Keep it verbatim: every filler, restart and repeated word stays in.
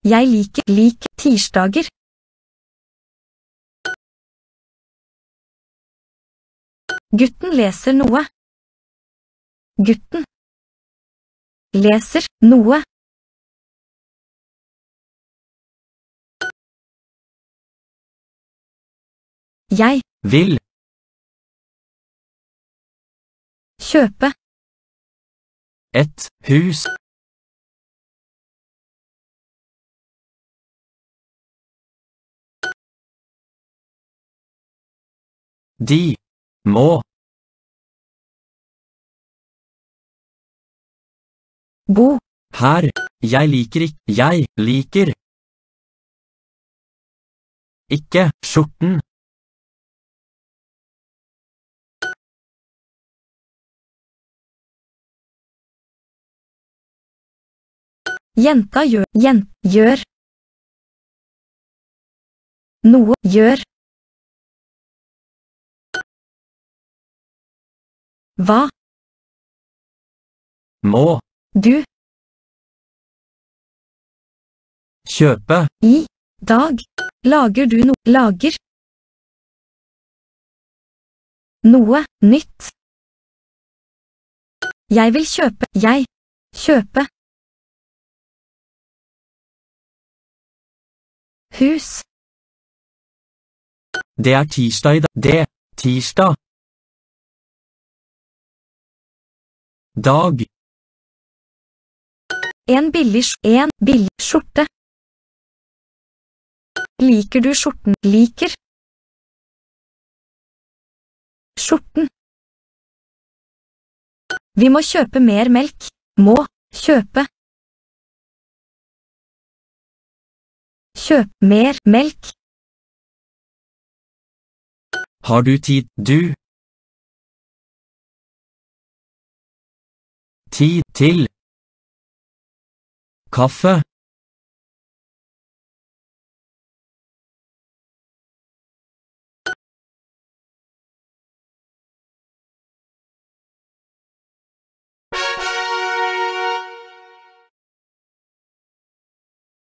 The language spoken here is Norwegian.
Jeg liker, liker, tirsdager. Gutten leser noe. Gutten leser noe. Jeg Vil. kjøpe. Et hus. De må. Bo. Her. Jeg liker ikke. Jeg liker. Ikke skjorten. Jenta gjør, jent, gjør. Noe, gjør. Hva? Må. Du, Kjøpe. i, dag. Lager du noe, lager. Noe, nytt. Jeg vil kjøpe, jeg. Kjøpe. Hus. Det er tirsdag i dag. Det. Tirsdag. Dag. En billig, sk- en billig skjorte. Liker du skjorten? Liker. Skjorten. Vi må kjøpe mer melk. Må. Kjøpe. Kjøp mer melk. Har du tid? Du. Tid til. Kaffe.